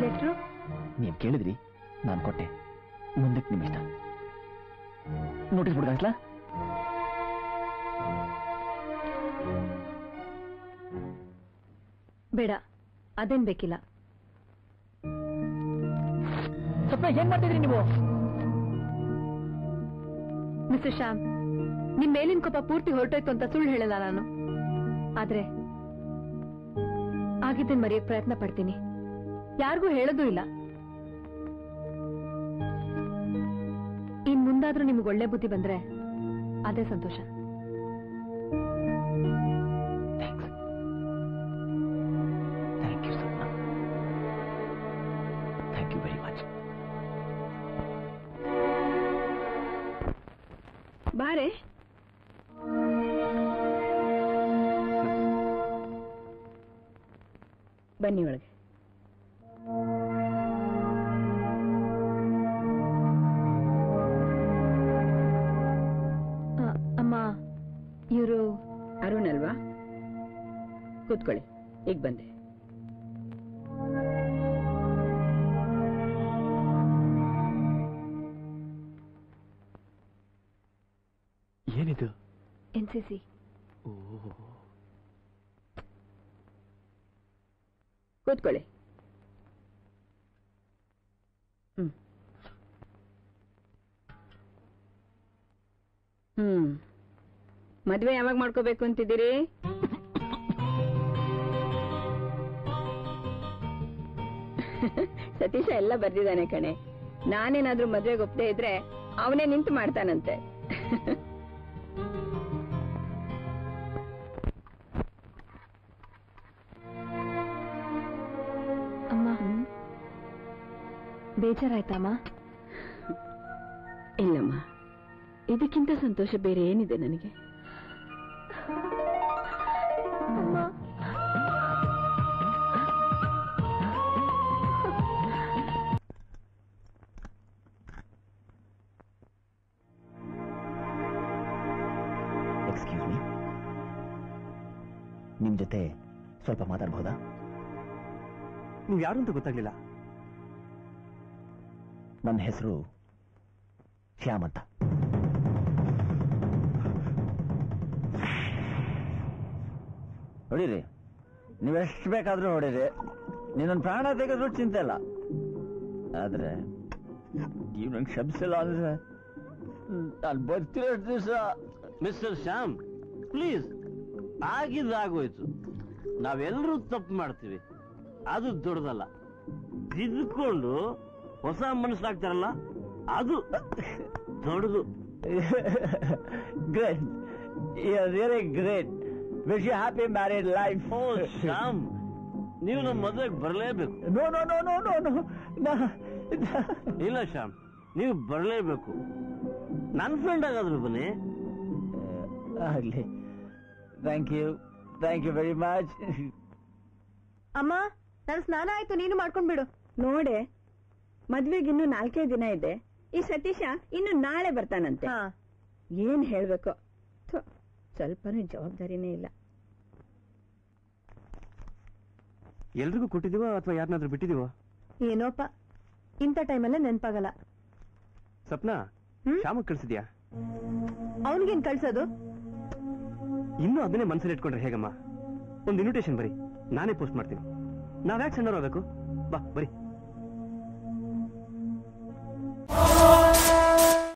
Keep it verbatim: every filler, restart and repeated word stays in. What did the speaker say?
Letter ನೀವ್ ಕೇಳಿದ್ರಿ, ನಾನು ಕೊಟ್ಟೆ. ಮುಂದಕ್ಕೆ ನಿಮ್ಮ ಇಷ್ಟ. ನೋಟಿಸ್ ಬೋರ್ಡ್ ಹಾಕ್ಲಾ? ಬೇಡ, ಅದೇನ್ ಬೇಕಿಲ್ಲ. ಸ್ವಲ್ಪ ಏನ್ ಮಾಡ್ತಿದ್ರಿ ನೀವು? ಮಿಸ್ಟರ್ ಶ್ಯಾಮ್, ನಿಮ್ ಮೇಲಿನ ಕೋಪ ಪೂರ್ತಿ ಹೊರಟೋಯ್ತು ಅಂತ ಸುಳ್ಳು ಹೇಳಲ್ಲ ನಾನು. ಆದ್ರೆ ಆಗಿದ್ದೇನ್ ಮರೆಯಕ್ ಪ್ರಯತ್ನ ಪಡ್ತೀನಿ. ಯಾರಿಗೂ ಹೇಳೋದೂ ಇಲ್ಲ. ಇನ್ ಮುಂದಾದ್ರೂ ನಿಮ್ಗೆ ಒಳ್ಳೆ ಬುದ್ಧಿ ಬಂದ್ರೆ ಅದೇ ಸಂತೋಷ. Thank you Sapna. Thank you very much. ಬಾರೆ. ಬನ್ನಿ ಒಳಗೆ. ಅಮ್ಮ, ಇವರು ಅರುಣ್ ಅಲ್ವಾ? ಕೂತ್ಕೊಳ್ಳಿ, ಈಗ ಬಂದೆ. ಏನಿದು? N C C. ಕೂತ್ಕೊಳ್ಳಿ. ಹ್ಮ್ ಹ್ಮ್ ಮದ್ವೆ ಯಾವಾಗ ಮಾಡ್ಕೋಬೇಕು ಅಂತಿದ್ದೀರಿ? ಸತೀಶ ಎಲ್ಲ ಬರ್ದಿದ್ದಾನೆ ಕಣೆ. ನಾನೇನಾದ್ರೂ ಮದ್ವೆಗೆ ಒಪ್ಪದೇ ಇದ್ರೆ ಅವನೇ ನಿಂತು ಮಾಡ್ತಾನಂತೆ. ಅಮ್ಮ, ಬೇಜಾರಾಯ್ತಮ್ಮ? ಇಲ್ಲಮ್ಮ, ಇದಕ್ಕಿಂತ ಸಂತೋಷ ಬೇರೆ ಏನಿದೆ ನನಗೆ? ಎಕ್ಸ್ಕ್ಯೂಸ್ ಮೀ, ನಿಮ್ ಜೊತೆ ಸ್ವಲ್ಪ ಮಾತಾಡಬಹುದಾ? ನೀವು ಯಾರು ಅಂತ ಗೊತ್ತಾಗ್ಲಿಲ್ಲ. ನನ್ನ ಹೆಸರು ಶ್ಯಾಮ್ ಅಂತ. ಹೊಡೀರಿ, ನೀವೆಷ್ಟು ಬೇಕಾದ್ರೂ ಹೊಡೀರಿ. ನೀನೊಂದು ಪ್ರಾಣ ತೆಗೆದ್ರು ಚಿಂತೆ ಇಲ್ಲ. ಆದ್ರೆ ನೀವು ನಂಗೆ ಶಬ್ಸಿಲ್ಲ ಅಂದ್ರೆ ನಾನು ಬರ್ತಿರೋ ದಿವಸ. ಮಿಸ್ಟರ್ ಶ್ಯಾಮ್, ಪ್ಲೀಸ್, ಆಗಿದ್ದಾಗೋಯ್ತು. ನಾವೆಲ್ಲರೂ ತಪ್ಪು ಮಾಡ್ತೀವಿ, ಅದು ದೊಡ್ಡದಲ್ಲ. ತಿದ್ದುಕೊಂಡು ಹೊಸ ಮನಸ್ಸಾಗ್ತಾರಲ್ಲ, ಅದು ದೊಡ್ಡದು. Great, really great. Wish you happy married life. ಓ ಶ್ಯಾಮ್, ನೀವು ನಮ್ಮ ಮದುವೆಗೆ ಬರಲೇಬೇಕು. No no no no no no ಇಲ್ಲ ಶ್ಯಾಮ್, ನೀವು ಬರಲೇಬೇಕು. ನನ್ನ ಫ್ರೆಂಡ್ ಆಗಾದ್ರು ಬನ್ನಿ. ಆಗಲಿ. Thank you, thank you very much. ಅಮ್ಮ, ನನ್ನ ಸ್ನಾನ ಆಯ್ತು, ನೀನು ಮಾಡ್ಕೊಂಡ್ಬಿಡು. ನೋಡೆ, ಮದ್ವೆಗೆ ಇನ್ನು ನಾಲ್ಕೇ ದಿನ ಇದೆ. ಈ ಸತೀಶ ಇನ್ನು ನಾಳೆ ಬರ್ತಾನಂತೆ. ಏನ್ ಹೇಳ್ಬೇಕು? ಸ್ವಲ್ಪನೂ ಜವಾಬ್ದಾರಿನೇ ಇಲ್ಲ. ಎಲ್ರಿಗೂ ಕೊಟ್ಟಿದೀವೋ ಅಥವಾ ಯಾರನ್ನಾದ್ರೂ ಬಿಟ್ಟಿದೀವೋ? ಏನೋಪ್ಪ, ಇಂಥ ಟೈಮಲ್ಲೇ ನೆನ್ಪಾಗಲ್ಲ. ಸಪ್ನಾ, ಶ್ಯಾಮಕ್ ಕಳ್ಸಿದ್ಯಾ? ಅವನಿಗೇನ್ ಕಳ್ಸೋದು? ಇನ್ನೂ ಅದನ್ನೇ ಮನಸ್ಸಲ್ಲಿ ಇಟ್ಕೊಂಡ್ರೆ ಹೇಗಮ್ಮ? ಒಂದು ಇನ್ವಿಟೇಷನ್ ಬರೀ, ನಾನೇ ಪೋಸ್ಟ್ ಮಾಡ್ತೀನಿ. ನಾವ್ಯಾಕೆ ಸಣ್ಣವ್ರು ಆಗಬೇಕು? ಬಾ ಬರೀ.